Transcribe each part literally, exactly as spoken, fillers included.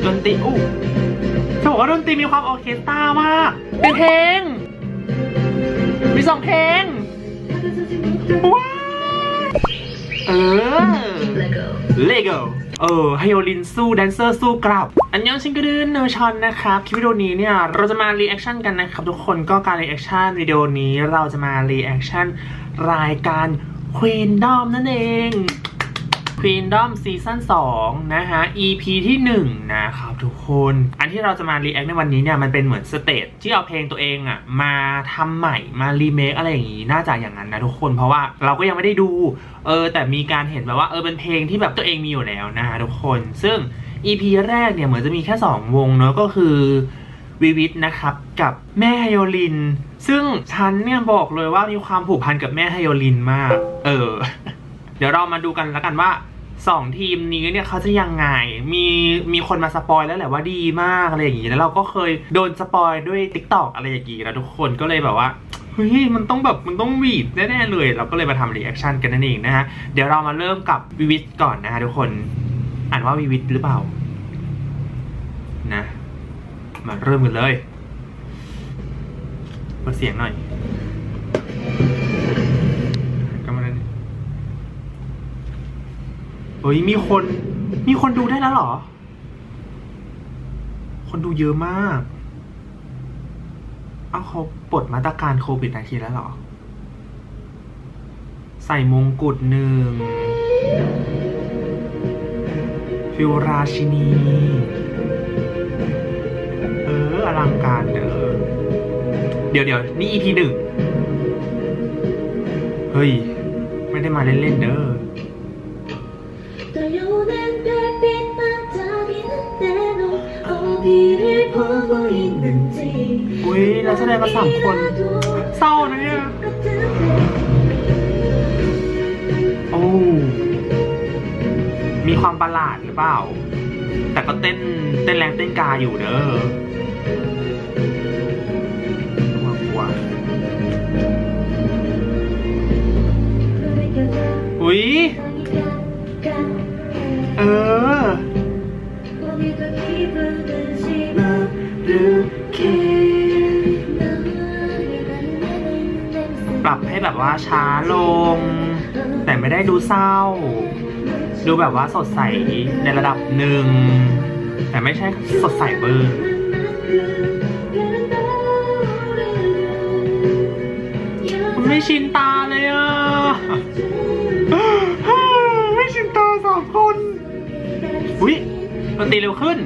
ดนตรีอู้จะบอกว่าดนตรีมีความออร์เคสตรามากเป็นเพลงมีสองเพลงว้าเออเลโก้เออไฮโอลินสู้แดนเซอร์สู้กลับอันยองชิงกระดืนเนอร์ชอนนะครับคลิปวิดีโอนี้เนี่ยเราจะมารีแอคชั่นกันนะครับทุกคนก็การรีแอคชั่นวิดีโอนี้เราจะมารีแอคชั่นรายการ Queendom นั่นเอง Queendom ซีซั่นสองนะฮะ อี พี ที่หนึ่งนะครับทุกคนอันที่เราจะมารีแอคในวันนี้เนี่ยมันเป็นเหมือนสเตจที่เอาเพลงตัวเองอ่ะมาทำใหม่มารีเมคอะไรอย่างงี้น่าจะอย่างนั้นนะทุกคนเพราะว่าเราก็ยังไม่ได้ดูเออแต่มีการเห็นแบบว่าเออเป็นเพลงที่แบบตัวเองมีอยู่แล้วนะฮะทุกคนซึ่ง อี พี แรกเนี่ยเหมือนจะมีแค่สองวงเนาะก็คือวิวิทนะครับกับแม่ไฮโอลินซึ่งฉันเนี่ยบอกเลยว่ามีความผูกพันกับแม่ไฮโอลินมากเออ เดี๋ยวเรามาดูกันแล้วกันว่าสองทีมนี้เนี่ยเขาจะยังไงมีมีคนมาสปอยแล้วแหละว่าดีมากอะไรอย่างงี้แล้วเราก็เคยโดนสปอยด้วย ติ๊กต็อก อะไรอย่างงี้แล้วทุกคนก็เลยแบบว่าเฮ้ยมันต้องแบบมันต้องวีดแน่ๆเลยเราก็เลยมาทำรีแอคชั่นกันนั่นเองนะฮะเดี๋ยวเรามาเริ่มกับวิวิทก่อนนะฮะทุกคนอ่านว่าวิวิทหรือเปล่านะมาเริ่มกันเลยเปิดเสียงหน่อยก็มาเลยเฮ้ยมีคนมีคนดูได้แล้วเหรอคนดูเยอะมากเอ้าเขาปลดมาตรการโควิดสิบเก้าแล้วเหรอใส่มงกุฎหนึ่งฟิวราชินีเอออลังการเด้อเดี๋ยวเดี๋ยวนี่ อี พี หนึ่งเฮ้ยไม่ได้มาเล่นๆเด้ออุ้ยแล้วแสดงมาสามคนเศร้านะเนี่ยโอ้มีความประหลาดหรือเปล่าแต่ก็เต้นเต้นแรงเต้นกาอยู่เด้อว้าวว้าวอุ้ยเออปรับให้แบบว่าช้าลงแต่ไม่ได้ดูเศร้าดูแบบว่าสดใสในระดับหนึ่งแต่ไม่ใช่สดใสเบอร์ไม่ชินตาเลยอ่ะไม่ชินตาสองคนอุ้ยดนตรีเร็วขึ้น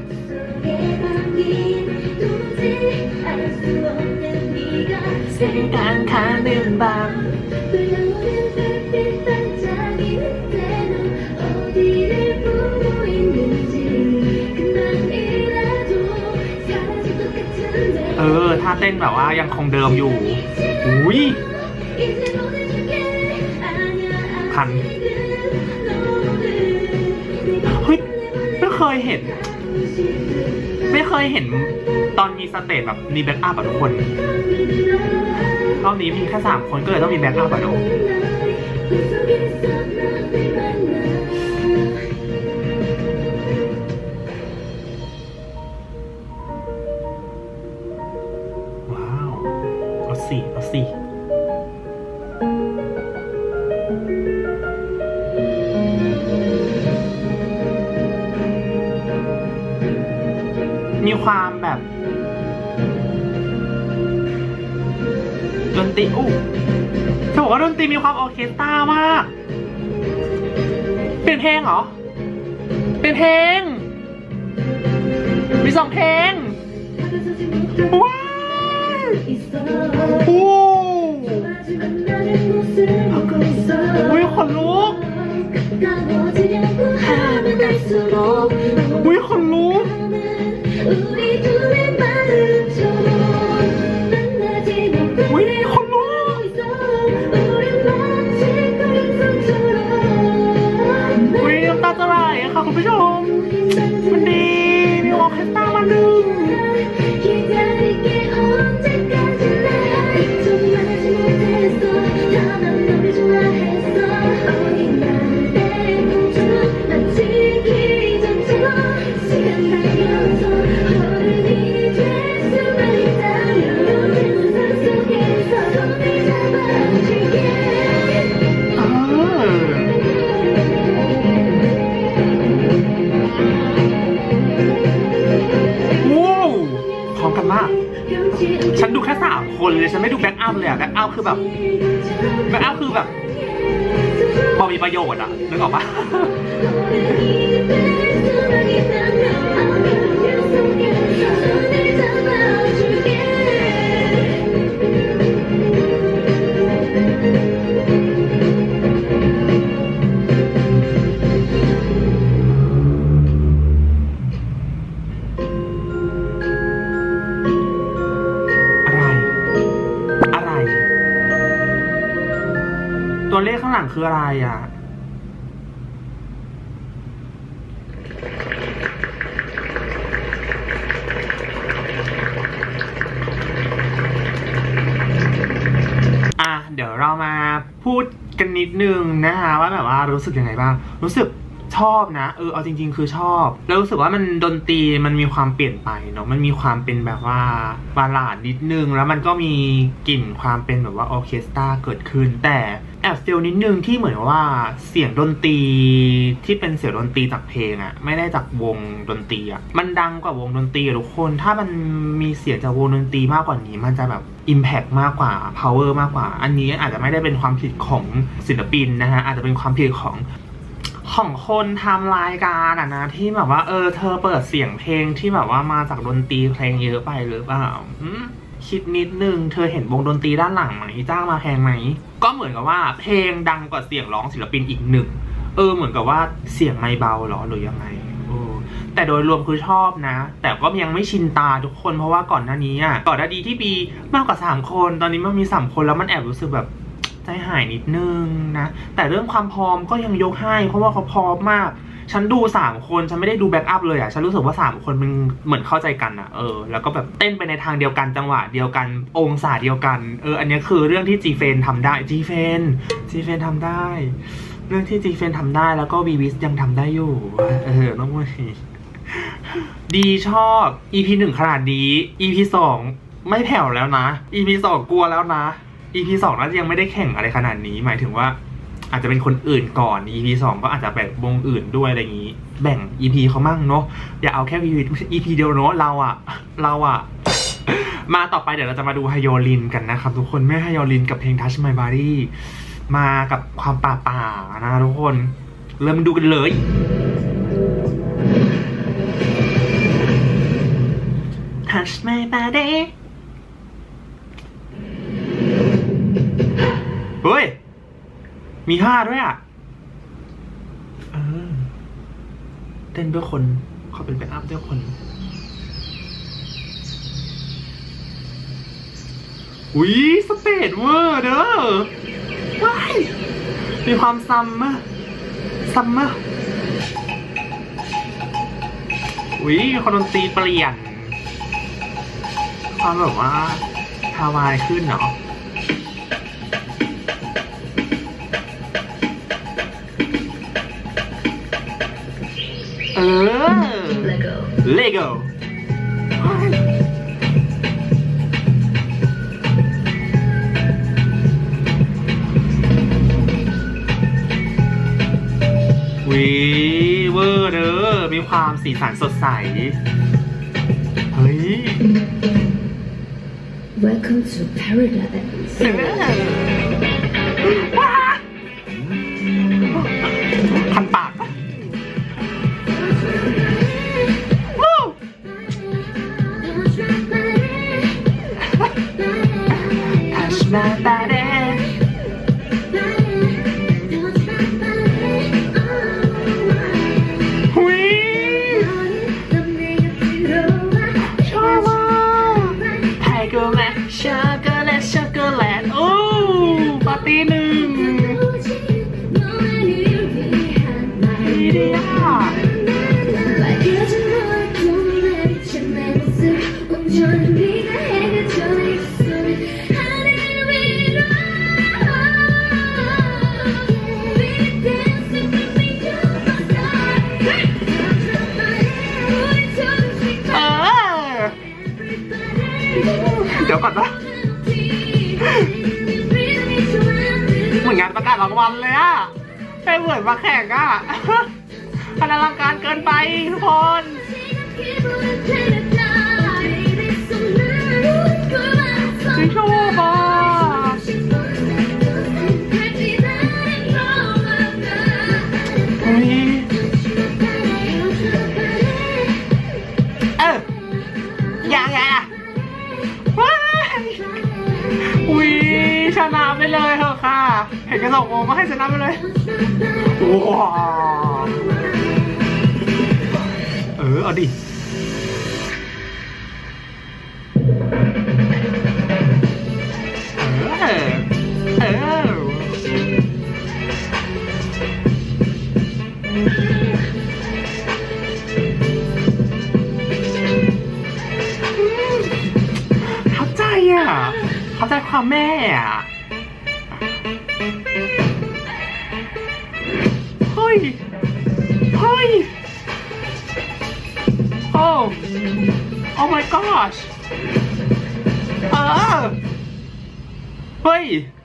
เสียงการค้าเดินบางเออท่าเต้นแบบว่ายังคงเดิมอยู่อุ้ยคันเฮ้ยไม่เคยเห็นไม่เคยเห็นตอนมีสเตจแบบมีแบ็กอัพอะทุกคนรอบนี้มีแค่สามคนก็เลยต้องมีแบ็กอัพอะเนาะว้าวเอาสิเอาสิมีความแบบดนตรีอู้จะบอกว่าดนตรีมีความออร์เคสตรามากเป็นเพลงเหรอเป็นเพลงมีสองเพลงว้าวโอ้อุ้ยขนลุกอุ้ยขนลุกอุ้ยคนลุกอุ้ยน้ำตาจะไหลค่ะคุณผู้ชมมันดีมีออร์เคสตรามาหนึ่งอมกันมากฉันดูแค่สามคนเลยฉันไม่ดูแบ็คอัพเลยอะแบ็คอัพคือแบบแบ็คอัพคือแบบพอมีประโยชน์อะนึกออกปะตัวเลขข้างหลังคืออะไรอ่ะอ่ะเดี๋ยวเรามาพูดกันนิดนึงนะคะว่าแบบว่ารู้สึกยังไงบ้างรู้สึกชอบนะเออเอาจริงๆคือชอบแล้วรู้สึกว่ามันดนตรีมันมีความเปลี่ยนไปเนาะมันมีความเป็นแบบว่าบาลาดนิดนึงแล้วมันก็มีกลิ่นความเป็นแบบว่าออร์เคสตราเกิดขึ้นแต่แอบฟีลนิดนึงที่เหมือนว่าเสียงดนตรีที่เป็นเสียงดนตรีจากเพลงอะไม่ได้จากวงดนตรีอะมันดังกว่าวงดนตรีทุกคนถ้ามันมีเสียงจากวงดนตรีมากกว่านี้มันจะแบบ impact มากกว่า power มากกว่าอันนี้อาจจะไม่ได้เป็นความผิดของศิลปินนะฮะอาจจะเป็นความผิดของของคนทำรายการอะนะที่แบบว่าเออเธอเปิดเสียงเพลงที่แบบว่ามาจากดนตรีเพลงเยอะไปหรือเปล่าคิดนิดนึงเธอเห็นวงดนตรีด้านหลังไหมจ้างมาแพงไหมก็เหมือนกับว่าเพลงดังกว่าเสียงร้องศิลปินอีกหนึ่งเออเหมือนกับว่าเสียงไม่เบาหรอหรือยังไงเออแต่โดยรวมคือชอบนะแต่ก็ยังไม่ชินตาทุกคนเพราะว่าก่อนหน้านี้อ่ะก่อนหน้านี้ที่ปีมากกว่าสามคนตอนนี้มันมีสามคนแล้วมันแอบรู้สึกแบบใจหายนิดนึงนะแต่เรื่องความพร้อมก็ยังยกให้เพราะว่าเขาพร้อมมากฉันดูสามคนฉันไม่ได้ดูแบ็กอัพเลยอ่ะฉันรู้สึกว่าสามคนมันเหมือนเข้าใจกันอ่ะเออแล้วก็แบบเต้นไปในทางเดียวกันจังหวะเดียวกันองศาเดียวกันเอออันนี้คือเรื่องที่จีเฟนทำได้จีเฟนจีเฟนทำได้เรื่องที่จีเฟนทำได้แล้วก็วีวิสยังทำได้อยู่เออน้องมวยดีชอบ อี พี หนึ่งขนาดนี้ อี พี สองไม่แผ่วแล้วนะ อี พี สองกลัวแล้วนะ อี พี สองน่าจะยังไม่ได้แข่งอะไรขนาดนี้หมายถึงว่าอาจจะเป็นคนอื่นก่อน อี พี สองก็อาจจะแบบวงอื่นด้วยอะไรอย่างนี้แบ่ง อี พี เขามั่งเนาะอย่าเอาแค่ อี พี เดียวเนาะเราอะเราอะมาต่อไปเดี๋ยวเราจะมาดูไฮโยลินกันนะครับทุกคนแม่ไฮโยลินกับเพลง Touch My Body มากับความป่าป่านะทุกคนเริ่มดูกันเลย Touch My Body เฮ้ยมีห้าด้วยอ่ะเออเต้นด้วยคนเขาเป็นแบ็คอัพด้วยคนอุ้ยสเตจเวอร์เด้อว้ายมีความซัมเมอร์ซัมเมอร์อุ้ยคนดนตรีเปลี่ยนความแบบว่าฮาวายขึ้นเนาะเออเลโก้วิเวอร์เด้อมีความสีสันสดใสเฮ้ย Welcome to Paradise คันปากมาตาเดหุยชอบมากไทเกอร์แลนด์ช็อกโกแลตช็อกโกแลตโอ้ปาร์ตี้หนึ่งดีดีอ่ะเดี๋ยวก่อนนะเหมือนงานประกาศรางวัลเลยอะใช่เหมือนมาแข่งอะพลังการเกินไปทุกคนยังไงอะว้ายอุ้ยชนะไปเลยเถอะค่ะเห็นกระสองโมงก็ให้ชนะไปเลยว้าวเออเอาดิเออเออเข้าใจอ่ะเข้าใจความแม่อ่ะเฮ้ยเฮ้ยโอ้ oh my gosh เออเฮ้ย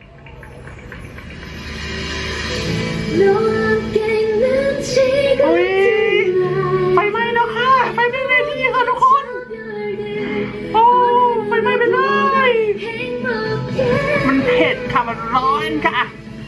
อุ้ยไฟไหม้แล้วค่ะไฟไหม้เวทีค่ะทุกคนโอ้ไฟไหม้ไปเลยมันเผ็ดค่ะมันร้อนค่ะ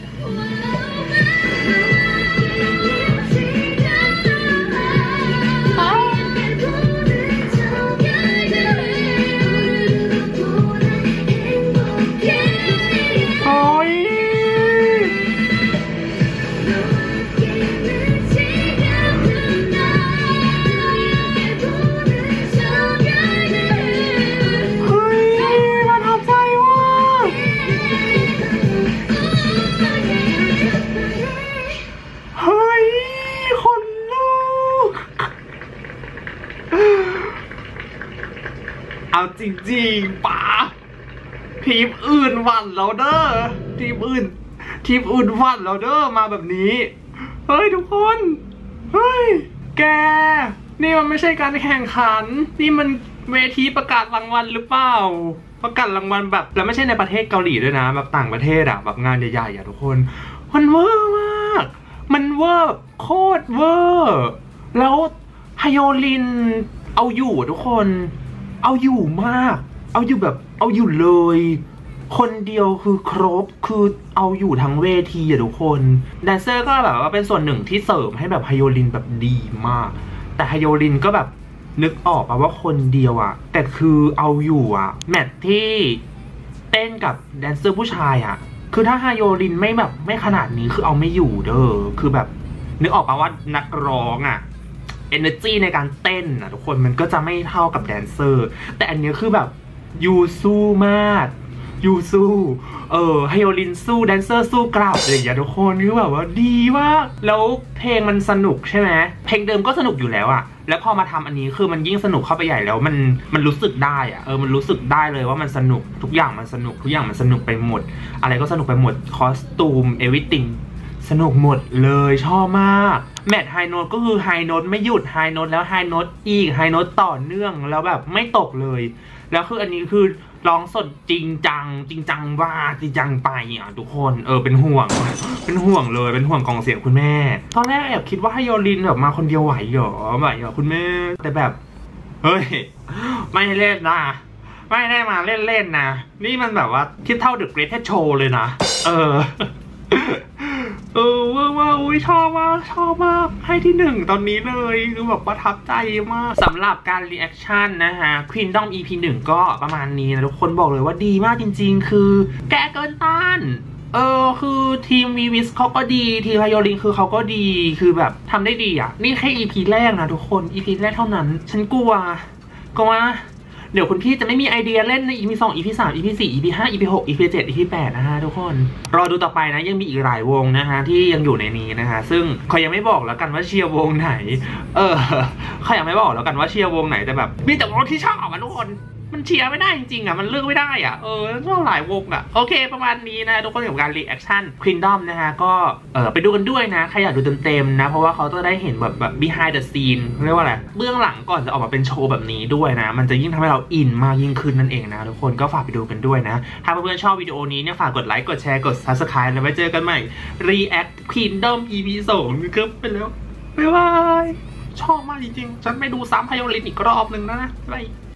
เอาจริงๆป๋าทีมอื่นหวั่นแล้วเด้อทีมอื่นทีมอื่นหวั่นแล้วเด้อมาแบบนี้เฮ้ยทุกคนเฮ้ยแกนี่มันไม่ใช่การแข่งขันนี่มันเวทีประกาศรางวัลหรือเปล่าประกาศรางวัลแบบแล้วไม่ใช่ในประเทศเกาหลีด้วยนะแบบต่างประเทศอะแบบงานใหญ่ๆอะทุกคนมันเวอร์มากมันเวอร์โคตรเวอร์แล้วฮยโอลินเอาอยู่ทุกคนเอาอยู่มากเอาอยู่แบบเอาอยู่เลยคนเดียวคือครบคือเอาอยู่ทั้งเวทีอะทุกคนแดนเซอร์ก็แบบว่าเป็นส่วนหนึ่งที่เสริมให้แบบฮยโอลินแบบดีมากแต่ฮยโอลินก็แบบนึกออกว่าคนเดียวอะแต่คือเอาอยู่อะแมทที่เต้นกับแดนเซอร์ผู้ชายอะคือถ้าฮยโอลินไม่แบบไม่ขนาดนี้คือเอาไม่อยู่เด้อคือแบบนึกออกปะว่านักร้องอะenergy ในการเต้นนะทุกคนมันก็จะไม่เท่ากับแดนเซอร์แต่อันนี้คือแบบยูสู้มากยูสู้เออไฮโอลินสู้แดนเซอร์สู้กลับอะไรอย่างเงี้ยทุกคนคือแบบว่าดีมากแล้วเพลงมันสนุกใช่ไหมเพลงเดิมก็สนุกอยู่แล้วอะแล้วพอมาทำอันนี้คือมันยิ่งสนุกเข้าไปใหญ่แล้วมันมันรู้สึกได้อะเออมันรู้สึกได้เลยว่ามันสนุกทุกอย่างมันสนุกทุกอย่างมันสนุกไปหมดอะไรก็สนุกไปหมดคอสตูม everythingสนุกหมดเลยชอบมากแมทไฮโน้ตก็คือไฮโน้ตไม่หยุดไฮโน้ตแล้วไฮโน้ตอีกไฮโน้ตต่อเนื่องแล้วแบบไม่ตกเลยแล้วคืออันนี้คือร้องสดจริงจังจริงจังว่าจริงจังไปอ่ะทุกคนเออเป็นห่วงเป็นห่วงเลยเป็นห่วงกองเสียงคุณแม่ตอนแรกแอบคิดว่าไฮโอลินแบบมาคนเดียวไหวเหรอไหวเหรอคุณแม่แต่แบบเฮ้ยไม่เล่นนะไม่ได้มาเล่นๆนะนี่มันแบบว่าคิดเท่าเดอะเกรทโชว์เลยนะเออเออว่าว่าอุ้ยชอบมากชอบมากให้ที่หนึ่งตอนนี้เลยคือแบบประทับใจมากสำหรับการรีแอคชั่นนะฮะ Kingdom อี พี หนึ่งก็ประมาณนี้นะทุกคนบอกเลยว่าดีมากจริงๆคือแกเกินต้านเออคือทีมวีวิสเขาก็ดีทีมไฮโอลินคือเขาก็ดีคือแบบทำได้ดีอ่ะนี่แค่ อี พี แรกนะทุกคน อี พี แรกเท่านั้นฉันกลัวกลัวเดี๋ยวคุณพี่จะไม่มีไอเดียเล่นใน อี พี สอง อี พี สาม อี พี สี่ อี พี ห้า อี พี หก อี พี เจ็ด อี พี แปดนะฮะทุกคนรอดูต่อไปนะยังมีอีกหลายวงนะฮะที่ยังอยู่ในนี้นะฮะซึ่งเขายังไม่บอกแล้วกันว่าเชียร์วงไหนเออเขายังไม่บอกแล้วกันว่าเชียร์วงไหนแต่แบบมีแต่วงที่ชอบอ่ะทุกคนมันเชียร์ไม่ได้จริงๆอ่ะมันเลือกไม่ได้อ่ะเออชอบหลายวงอ่ะโอเคประมาณนี้นะทุกคนกับการรีแอคชั่น Kingdom นะฮะก็เออไปดูกันด้วยนะใครอยากดูเต็มๆนะเพราะว่าเขาจะได้เห็นแบบแบบ behind the scene เรียกว่าอะไรเบื้องหลังก่อนจะออกมาเป็นโชว์แบบนี้ด้วยนะมันจะยิ่งทำให้เราอินมากยิ่งขึ้นนั่นเองนะทุกคนก็ฝากไปดูกันด้วยนะถ้าเพื่อนๆชอบวิดีโอนี้เนี่ยฝากกดไลค์กดแชร์กด Subscribe แล้วไว้เจอกันใหม่ React Kingdom อี พี สองนะครับไปแล้วบ๊ายบายชอบมากจริงๆฉันไปดูซ้ำไฮโอลินอีกรอบหนึ่งนะบ๊าย